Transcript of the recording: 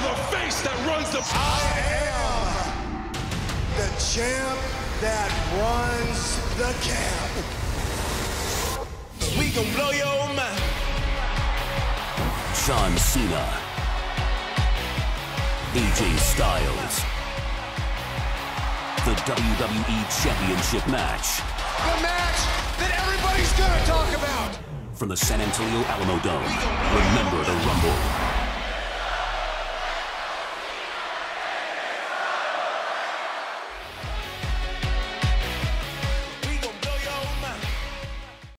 the face that runs the... I am the champ that runs the camp. We gon' blow your mind. John Cena, AJ Styles, the WWE Championship match. The match that everybody's gonna talk about. From the San Antonio Alamo Dome, remember the Rumble.